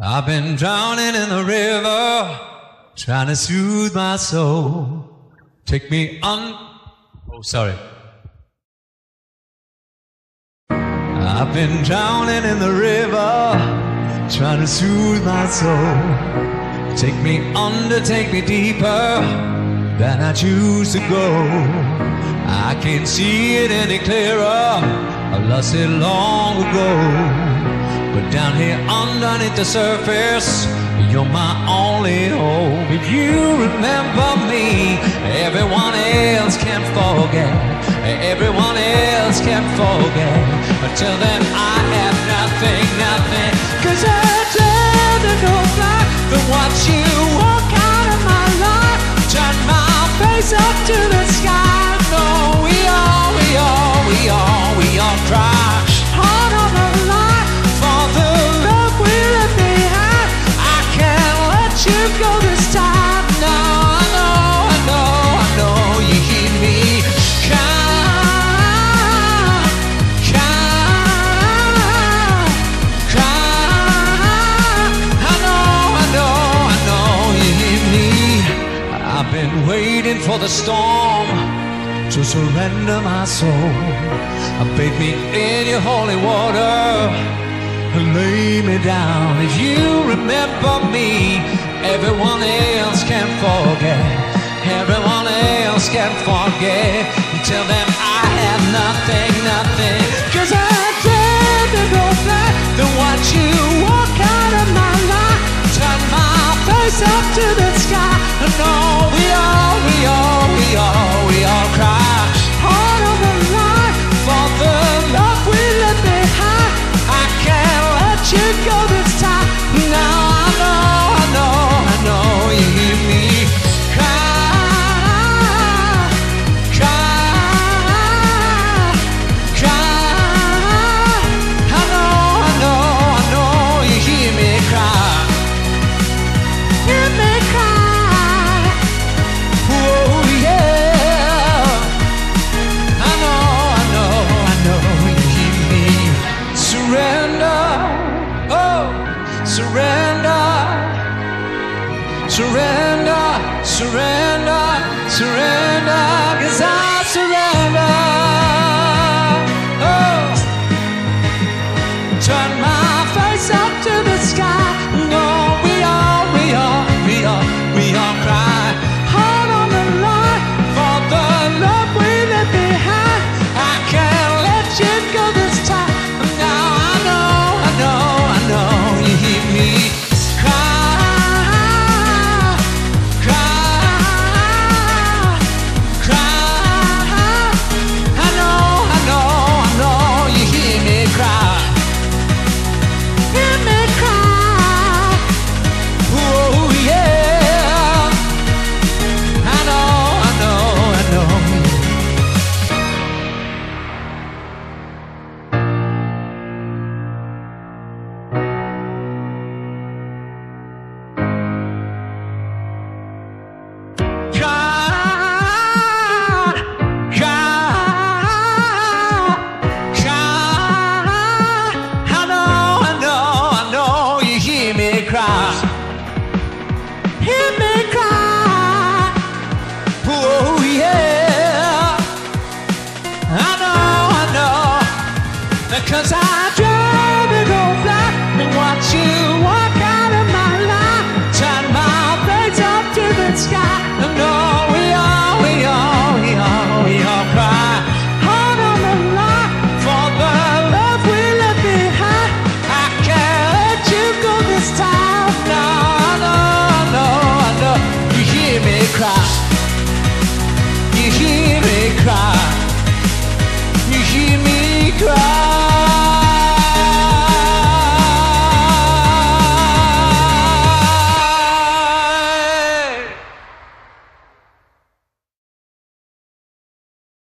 I've been drowning in the river, trying to soothe my soul. Take me on. Oh, sorry. I've been drowning in the river, trying to soothe my soul. Take me under, take me deeper than I choose to go. I can't see it any clearer, I lost it long ago. But down here underneath the surface, you're my only hope. If you remember me, everyone else can forget. Everyone else can forget. Until then I have nothing, nothing. 'Cause I turned to go back to watch you walk out of my life. Turn my face up to the sky. No, we all cry. Heart on the line for the love we left behind. I can't let you go this time. No, I know you hear me. Cry, I know you hear me. I've been waiting for the storm to surrender my soul. Bathe me in your holy water and lay me down. If you remember me, everyone else can forget. Everyone else can forget. Until then I have nothing, nothing. 'Cause I tend to go back to watch you walk out of my life. Turn my face up to the sky. No, we all cry. Heart on the line for the love we left behind. I can't let you go this time. Now I know you hear me. Cry, I know you hear me cry. Hear me cry. Oh yeah. I know you hear me. Surrender, oh, surrender, surrender, surrender, surrender.